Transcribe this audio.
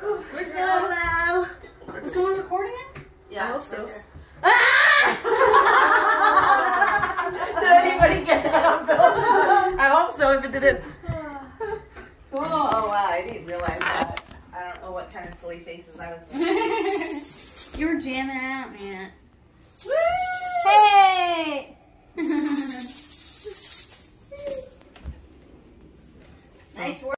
Hello. Was someone recording it? Yeah. I hope so. Did anybody get that on film? I hope so if it didn't. Cool. Oh wow, I didn't realize that. I don't know what kind of silly faces I was making. You were jamming out, man. Woo!